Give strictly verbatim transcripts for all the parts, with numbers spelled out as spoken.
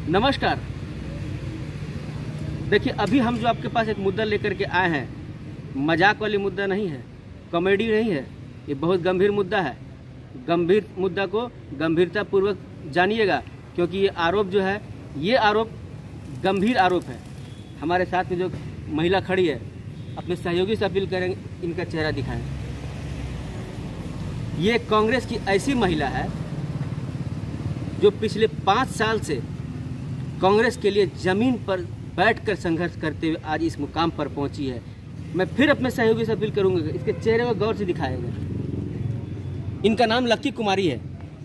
नमस्कार। देखिए, अभी हम जो आपके पास एक मुद्दा लेकर के आए हैं, मजाक वाली मुद्दा नहीं है, कॉमेडी नहीं है, ये बहुत गंभीर मुद्दा है। गंभीर मुद्दा को गंभीरता पूर्वक जानिएगा, क्योंकि ये आरोप जो है, ये आरोप गंभीर आरोप है। हमारे साथ में जो महिला खड़ी है, अपने सहयोगी से अपील करेंगे, इनका चेहरा दिखाएं। ये कांग्रेस की ऐसी महिला है जो पिछले पाँच साल से कांग्रेस के लिए जमीन पर बैठकर संघर्ष करते हुए आज इस मुकाम पर पहुंची है। मैं फिर अपने सहयोगी से अपील करूंगा, इसके चेहरे को गौर से दिखाएगा। इनका नाम लक्की कुमारी है।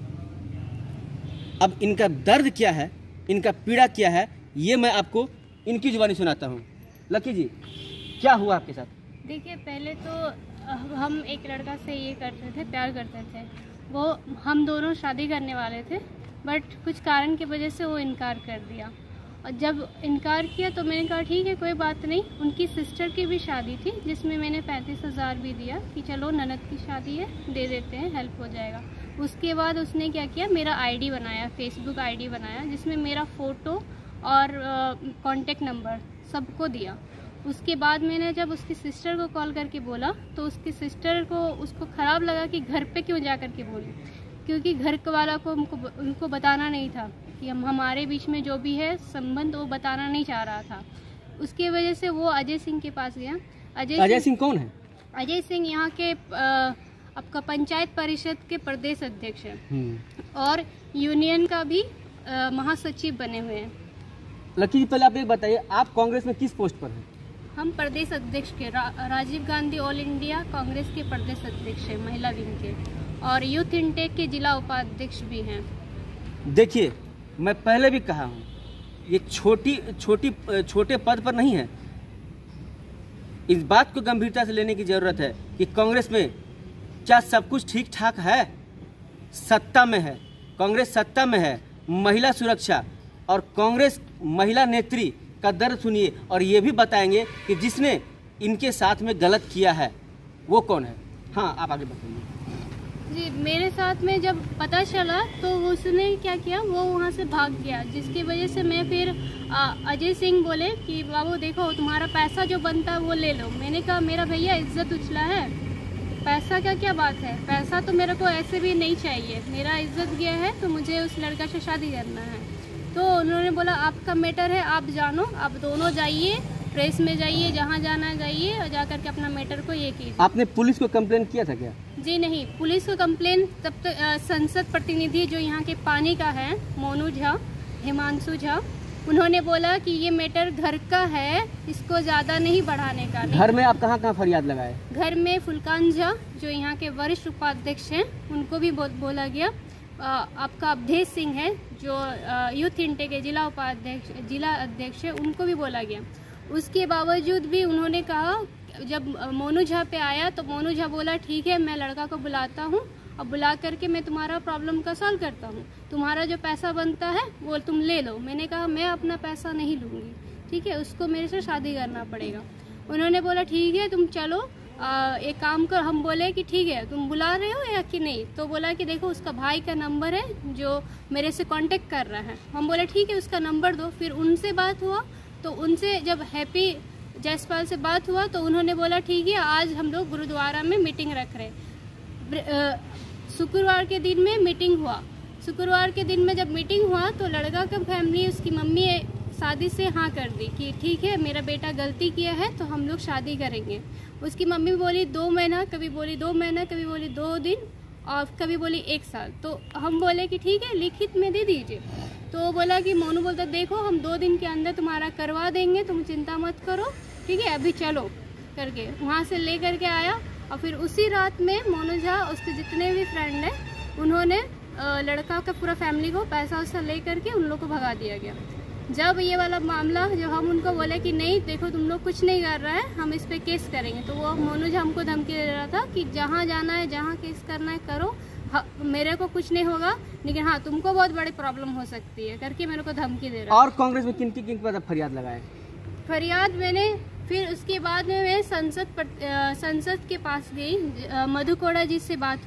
अब इनका दर्द क्या है, इनका पीड़ा क्या है, ये मैं आपको इनकी जुबानी सुनाता हूँ। लक्की जी, क्या हुआ आपके साथ? देखिए, पहले तो हम एक लड़का से ये करते थे, प्यार करते थे। वो हम दोनों शादी करने वाले थे, बट कुछ कारण की वजह से वो इनकार कर दिया। और जब इनकार किया तो मैंने कहा ठीक है, कोई बात नहीं। उनकी सिस्टर की भी शादी थी, जिसमें मैंने पैंतीस हज़ार भी दिया कि चलो ननद की शादी है, दे देते हैं, हेल्प हो जाएगा। उसके बाद उसने क्या किया, मेरा आईडी बनाया, फेसबुक आईडी बनाया, जिसमें मेरा फ़ोटो और कॉन्टेक्ट नंबर सबको दिया। उसके बाद मैंने जब उसकी सिस्टर को कॉल करके बोला तो उसकी सिस्टर को उसको ख़राब लगा कि घर पे क्यों जा कर के बोली, क्योंकि घर वाला को उनको उनको बताना नहीं था कि हम हमारे बीच में जो भी है संबंध, वो बताना नहीं चाह रहा था। उसकी वजह से वो अजय सिंह के पास गया। अजय अजय सिंह कौन है? अजय सिंह यहाँ के आ, आपका पंचायत परिषद के प्रदेश अध्यक्ष हैं और यूनियन का भी आ, महासचिव बने हुए हैं। लक्की जी, पहले आप एक बताइए, आप कांग्रेस में किस पोस्ट पर हैं? हम प्रदेश अध्यक्ष के रा, राजीव गांधी ऑल इंडिया कांग्रेस के प्रदेश अध्यक्ष हैं, महिला विंग के, और यूथ इंटेक के जिला उपाध्यक्ष भी हैं। देखिए, मैं पहले भी कहा हूँ, ये छोटी छोटी छोटे पद पर नहीं है। इस बात को गंभीरता से लेने की जरूरत है कि कांग्रेस में क्या सब कुछ ठीक ठाक है? सत्ता में है, कांग्रेस सत्ता में है। महिला सुरक्षा और कांग्रेस महिला नेत्री का दर्द सुनिए, और ये भी बताएंगे कि जिसने इनके साथ में गलत किया है वो कौन है। हाँ, आप आगे बताइए। जी, मेरे साथ में जब पता चला तो उसने क्या किया, वो वहाँ से भाग गया, जिसकी वजह से मैं फिर अजय सिंह बोले कि बाबू देखो, तुम्हारा पैसा जो बनता है वो ले लो। मैंने कहा मेरा भैया इज्जत उछला है, पैसा का क्या बात है, पैसा तो मेरे को ऐसे भी नहीं चाहिए, मेरा इज्जत गया है, तो मुझे उस लड़का से शादी करना है। तो उन्होंने बोला आपका मैटर है, आप जानो, आप दोनों जाइए, प्रेस में जाइए, जहाँ जाना जाइए, और जा करके अपना मैटर को ये कीजिए। आपने पुलिस को कंप्लेन किया था क्या? जी नहीं, पुलिस को कंप्लेन तब तक संसद प्रतिनिधि जो यहाँ के पानी का है, मोनू झा, हिमांशु झा, उन्होंने बोला कि ये मैटर घर का है, इसको ज़्यादा नहीं बढ़ाने का। घर में आप कहाँ कहाँ फरियाद लगाए? घर में फुलकान झा जो यहाँ के वरिष्ठ उपाध्यक्ष हैं, उनको भी बोला गया। आ, आपका अवधेश सिंह है जो आ, यूथ इंटेक के जिला उपाध्यक्ष जिला अध्यक्ष है, उनको भी बोला गया। उसके बावजूद भी उन्होंने कहा, जब मोनू झा पे आया तो मोनू झा बोला ठीक है, मैं लड़का को बुलाता हूँ और बुला करके मैं तुम्हारा प्रॉब्लम का सॉल्व करता हूँ, तुम्हारा जो पैसा बनता है वो तुम ले लो। मैंने कहा मैं अपना पैसा नहीं लूँगी, ठीक है, उसको मेरे से शादी करना पड़ेगा। उन्होंने बोला ठीक है, तुम चलो, आ, एक काम कर। हम बोले कि ठीक है, तुम बुला रहे हो या कि नहीं? तो बोला कि देखो उसका भाई का नंबर है जो मेरे से कांटेक्ट कर रहा है। हम बोले ठीक है, उसका नंबर दो। फिर उनसे बात हुआ, तो उनसे जब हैप्पी जयसपाल से बात हुआ तो उन्होंने बोला ठीक है, आज हम लोग गुरुद्वारा में मीटिंग रख रहे। शुक्रवार के दिन में मीटिंग हुआ। शुक्रवार के दिन में जब मीटिंग हुआ तो लड़का का फैमिली, उसकी मम्मी शादी से हाँ कर दी कि ठीक है, मेरा बेटा गलती किया है तो हम लोग शादी करेंगे। उसकी मम्मी बोली दो महीना, कभी बोली दो महीना, कभी बोली दो दिन, और कभी बोली एक साल। तो हम बोले कि ठीक है, लिखित में दे दीजिए। तो बोला कि मोनू बोलता देखो, हम दो दिन के अंदर तुम्हारा करवा देंगे, तुम चिंता मत करो, ठीक है, अभी चलो करके वहाँ से ले करके आया। और फिर उसी रात में मोनू झा, उसके जितने भी फ्रेंड हैं, उन्होंने लड़का का पूरा फैमिली को पैसा वैसा ले करके उन लोग को भगा दिया गया। जब ये वाला मामला, जब हम उनको बोले कि नहीं देखो तुम लोग कुछ नहीं कर रहा है, हम इस पे केस करेंगे, तो वो मोनू झा हमको धमकी दे रहा था कि जहाँ जाना है, जहाँ केस करना है करो, हाँ, मेरे को कुछ नहीं होगा, लेकिन हाँ तुमको बहुत बड़ी प्रॉब्लम हो सकती है करके मेरे को धमकी दे रहा है। और कांग्रेस में किन किन किन पर फरियाद लगाए? फरियाद मैंने फिर उसके बाद में मैं संसद पर, संसद के पास गई, मधु कोड़ा जी से बात हुआ,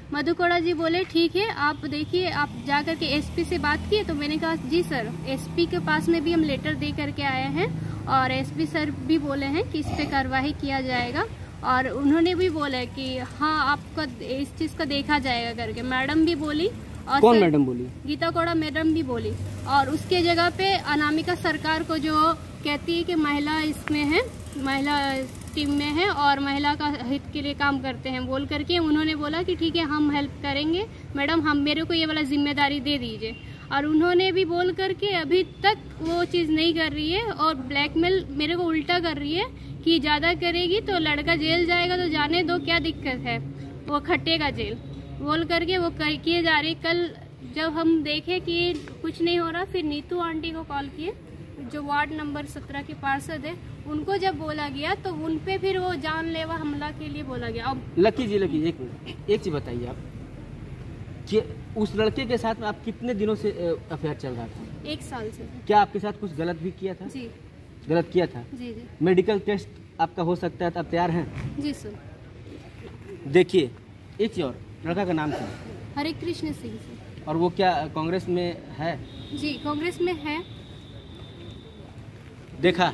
मधु कोड़ा जी बोले ठीक है, आप देखिए, आप जा करके एसपी से बात किए? तो मैंने कहा जी सर, एसपी के पास में भी हम लेटर दे करके आए हैं और एसपी सर भी बोले हैं कि इस पे कार्रवाई किया जाएगा और उन्होंने भी बोला कि हाँ आपका इस चीज़ का देखा जाएगा करके। मैडम भी बोली और कौन मैडम बोली? गीता कोड़ा मैडम भी बोली। और उसके जगह पे अनामिका सरकार को जो कहती है कि महिला इसमें है, महिला टीम में है और महिला का हित के लिए काम करते हैं, बोल करके उन्होंने बोला कि ठीक है हम हेल्प करेंगे मैडम, हम मेरे को ये वाला जिम्मेदारी दे दीजिए। और उन्होंने भी बोल करके अभी तक वो चीज़ नहीं कर रही है और ब्लैकमेल मेरे को उल्टा कर रही है कि ज़्यादा करेगी तो लड़का जेल जाएगा तो जाने दो, क्या दिक्कत है, वो खटेगा जेल, बोल करके वो किए जा रही। कल जब हम देखे कि कुछ नहीं हो रहा, फिर नीतू आंटी को कॉल किए जो वार्ड नंबर सत्रह के पार्षद है, उनको जब बोला गया तो उन पे फिर वो जानलेवा हमला के लिए बोला गया। अब लकी जी, लकी एक मिनट, एक चीज़ बताइए आप कि उस लड़के के साथ में आप कितने दिनों से अफेयर चल रहा था? एक साल से। क्या आपके साथ कुछ गलत भी किया था? जी गलत किया था? जी जी। मेडिकल टेस्ट आपका हो सकता है, तो आप तैयार हैं? जी सर। देखिए एक चीज़ और, लड़का का नाम क्या है? हरे कृष्ण सिंह सर। और वो क्या कांग्रेस में है? जी कांग्रेस में है। देखा,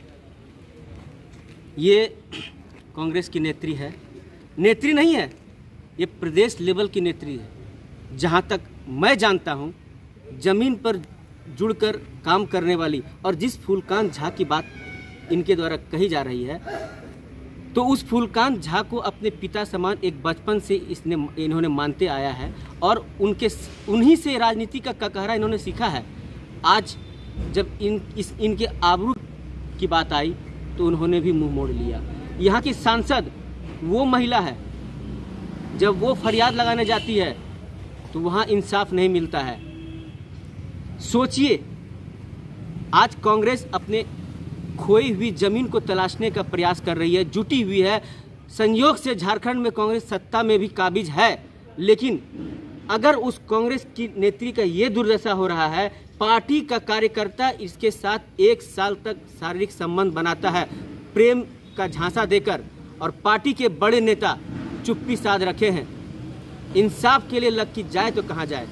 ये कांग्रेस की नेत्री है, नेत्री नहीं है, ये प्रदेश लेवल की नेत्री है। जहाँ तक मैं जानता हूँ, जमीन पर जुड़कर काम करने वाली, और जिस फूलकांत झा की बात इनके द्वारा कही जा रही है, तो उस फूलकांत झा को अपने पिता समान एक बचपन से इसने इन्होंने मानते आया है और उनके उन्हीं से राजनीति का ककहरा इन्होंने सीखा है। आज जब इन इस इनके आबरू की बात आई तो उन्होंने भी मुंह मोड़ लिया। यहाँ की सांसद वो महिला है, जब वो फरियाद लगाने जाती है तो वहाँ इंसाफ नहीं मिलता है। सोचिए, आज कांग्रेस अपने खोई हुई जमीन को तलाशने का प्रयास कर रही है, जुटी हुई है। संयोग से झारखंड में कांग्रेस सत्ता में भी काबिज है, लेकिन अगर उस कांग्रेस की नेत्री का ये दुर्दशा हो रहा है, पार्टी का कार्यकर्ता इसके साथ एक साल तक शारीरिक संबंध बनाता है प्रेम का झांसा देकर, और पार्टी के बड़े नेता चुप्पी साध रखे हैं। इंसाफ के लिए लकी जाए तो कहाँ जाए?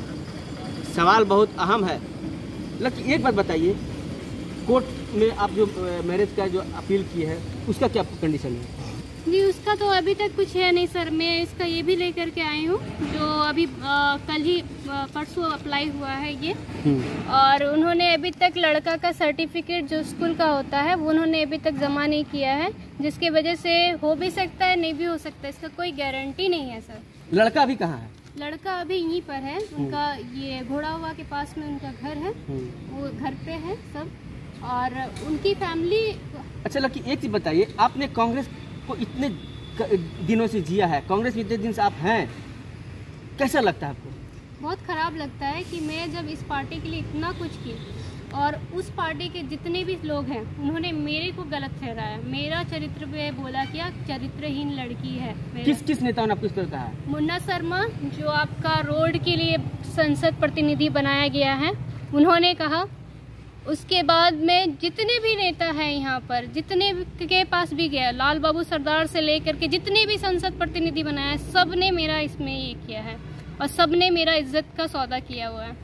सवाल बहुत अहम है। लकी एक बात बताइए, कोर्ट में आप जो मैरिज का जो अपील की है उसका क्या कंडीशन है? जी उसका तो अभी तक कुछ है नहीं सर, मैं इसका ये भी लेकर के आई हूँ जो अभी आ, कल ही आ, परसों अप्लाई हुआ है ये, और उन्होंने अभी तक लड़का का सर्टिफिकेट जो स्कूल का होता है वो उन्होंने अभी तक जमा नहीं किया है, जिसकी वजह से हो भी सकता है नहीं भी हो सकता है, इसका कोई गारंटी नहीं है सर। लड़का अभी कहाँ है? लड़का अभी यहीं पर है, उनका ये घोड़ा हुआ के पास में उनका घर है, वो घर पे है सब, और उनकी फैमिली। अच्छा लकी एक चीज बताइए, आपने कांग्रेस को इतने दिनों से जिया है, कांग्रेस में इतने दिन से आप हैं, कैसा लगता है आपको? बहुत खराब लगता है कि मैं जब इस पार्टी के लिए इतना कुछ की और उस पार्टी के जितने भी लोग हैं उन्होंने मेरे को गलत ठहराया, मेरा चरित्र पे बोला क्या चरित्रहीन लड़की है। किस किस नेताओं ने आपको इस तरह कहा? मुन्ना शर्मा जो आपका रोड के लिए संसद प्रतिनिधि बनाया गया है, उन्होंने कहा। उसके बाद में जितने भी नेता हैं यहाँ पर, जितने के पास भी गया, लाल बाबू सरदार से लेकर के जितने भी संसद प्रतिनिधि बनाया, सब ने मेरा इसमें ये किया है और सब ने मेरा इज्जत का सौदा किया हुआ है।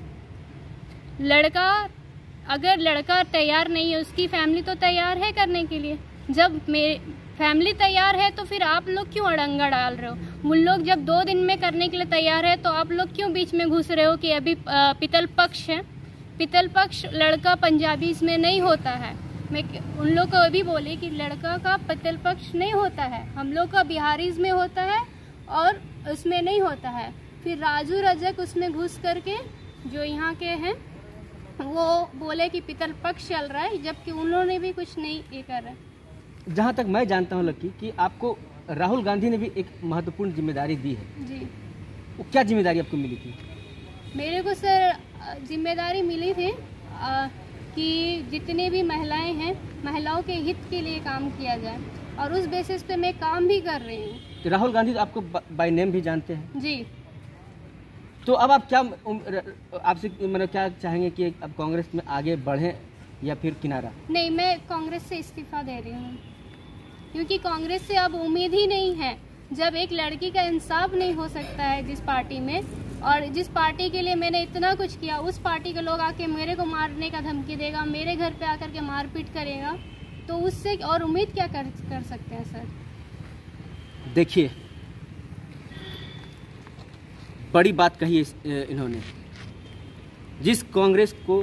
लड़का अगर लड़का तैयार नहीं है, उसकी फैमिली तो तैयार है करने के लिए। जब मेरे फैमिली तैयार है तो फिर आप लोग क्यों अड़ंगा डाल रहे हो? उन लोग जब दो दिन में करने के लिए तैयार है तो आप लोग क्यों बीच में घुस रहे हो कि अभी पितल पक्ष है? पितल पक्ष लड़का पंजाबी इसमें नहीं होता है। मैं उन लोग को अभी बोली कि लड़का का पितल पक्ष नहीं होता है, हम लोग का बिहारीज में होता है और उसमें नहीं होता है। फिर राजू रजक उसमें घुस करके जो यहाँ के हैं वो बोले कि पितल पक्ष चल रहा है, जबकि उन्होंने भी कुछ नहीं ये कर रहा। जहाँ तक मैं जानता हूँ लकी कि आपको राहुल गांधी ने भी एक महत्वपूर्ण जिम्मेदारी दी है। जी। वो क्या जिम्मेदारी आपको मिली थी? मेरे को सर जिम्मेदारी मिली थी आ, कि जितने भी महिलाएं हैं, महिलाओं के हित के लिए काम किया जाए, और उस बेसिस पे मैं काम भी कर रही हूँ। तो राहुल गांधी आपको बाय नेम भी जानते हैं? जी। तो अब आप क्या आपसे मतलब क्या चाहेंगे कि अब कांग्रेस में आगे बढ़ें या फिर किनारा? नहीं, मैं कांग्रेस से इस्तीफा दे रही हूँ, क्योंकि कांग्रेस से अब उम्मीद ही नहीं है। जब एक लड़की का इंसाफ नहीं हो सकता है जिस पार्टी में, और जिस पार्टी के लिए मैंने इतना कुछ किया उस पार्टी के लोग आके मेरे को मारने का धमकी देगा, मेरे घर पे आकर के मारपीट करेगा, तो उससे और उम्मीद क्या कर कर सकते हैं सर? देखिए, बड़ी बात कही है इन्होंने। जिस कांग्रेस को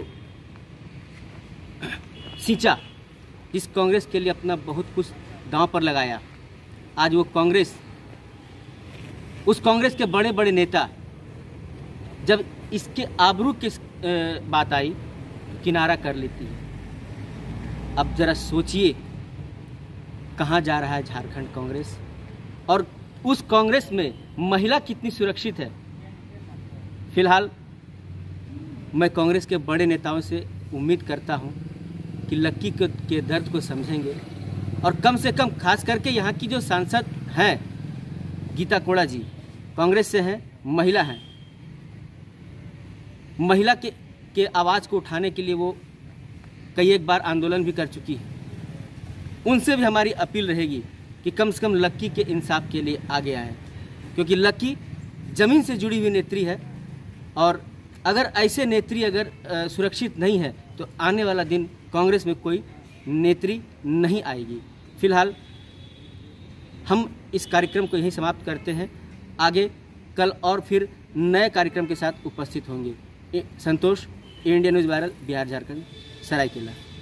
सींचा, जिस कांग्रेस के लिए अपना बहुत कुछ दांव पर लगाया, आज वो कांग्रेस, उस कांग्रेस के बड़े बड़े नेता जब इसके आबरू की बात आई तो किनारा कर लेती है। अब जरा सोचिए कहाँ जा रहा है झारखंड कांग्रेस, और उस कांग्रेस में महिला कितनी सुरक्षित है। फिलहाल मैं कांग्रेस के बड़े नेताओं से उम्मीद करता हूं कि लक्की के दर्द को समझेंगे, और कम से कम खास करके यहाँ की जो सांसद हैं गीता कोड़ा जी, कांग्रेस से हैं, महिला हैं, महिला के के आवाज़ को उठाने के लिए वो कई एक बार आंदोलन भी कर चुकी है। उनसे भी हमारी अपील रहेगी कि कम से कम लक्की के इंसाफ के लिए आगे आए, क्योंकि लक्की ज़मीन से जुड़ी हुई नेत्री है, और अगर ऐसे नेत्री अगर सुरक्षित नहीं है तो आने वाला दिन कांग्रेस में कोई नेत्री नहीं आएगी। फिलहाल हम इस कार्यक्रम को यहीं समाप्त करते हैं। आगे कल और फिर नए कार्यक्रम के साथ उपस्थित होंगे। Santosh, India news viral, Bihar Jharkhand, Seraikela.